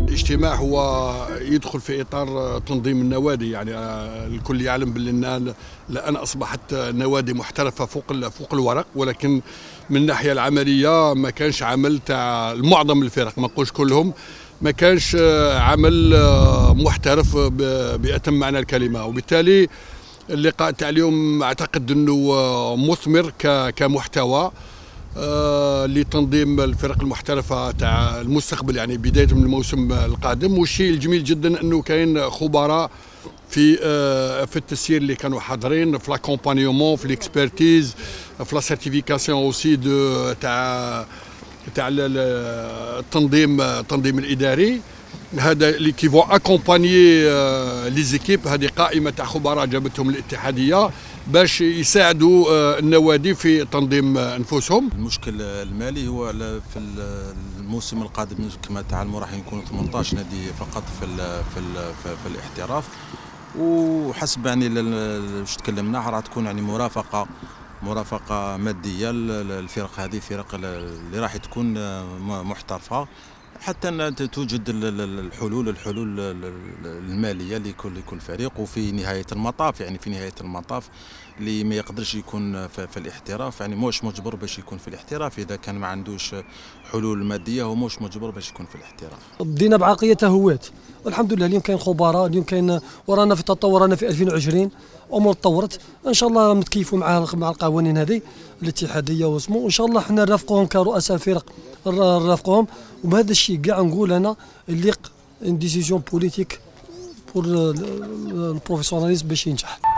الاجتماع هو يدخل في اطار تنظيم النوادي، يعني الكل يعلم بان الان اصبحت نوادي محترفه فوق الورق، ولكن من الناحيه العمليه ما كانش عمل تاع معظم الفرق، ما نقولش كلهم، ما كانش عمل محترف بأتم معنى الكلمه. وبالتالي اللقاء تاع اليوم اعتقد انه مثمر كمحتوى لتنظيم الفرق المحترفه تاع المستقبل، يعني بدايه من الموسم القادم. والشيء الجميل جدا انه كاين خبراء في التسيير اللي كانوا حاضرين، في لاكومبانيومون، في ليكسبرتيز، في لا سيرتيفيكاسيون اوسي تاع التنظيم الاداري. هذا اللي كيفون اكومبانيي لي زيكيب. هذه قائمه تاع خبراء جابتهم الاتحاديه باش يساعدوا النوادي في تنظيم انفسهم. المشكل المالي هو في الموسم القادم كما تعلموا راح يكونوا 18 نادي فقط في الاحتراف، وحسب يعني واش تكلمنا راح تكون يعني مرافقه ماديه للفرق هذه، الفرق اللي راح تكون محترفه، حتى أن توجد الحلول الماليه لكل فريق. وفي نهايه المطاف اللي ما يقدرش يكون في الاحتراف، يعني موش مجبر باش يكون في الاحتراف. اذا كان ما عندوش حلول ماديه هو موش مجبر باش يكون في الاحتراف. بدينا بعقليه تهوات، والحمد لله اليوم كاين خبراء، اليوم كاين ورانا في تطور، رانا في 2020 امور تطورت، ان شاء الله نتكيفوا مع القوانين هذه الاتحاديه واسمه، وان شاء الله حنا نرافقوهم كرؤساء فرق، نرافقوهم. وبهذا الشيء كاع نقول انا اللي ديسيزيون بوليتيك بور البروفيسيوناليزم باش ينجح.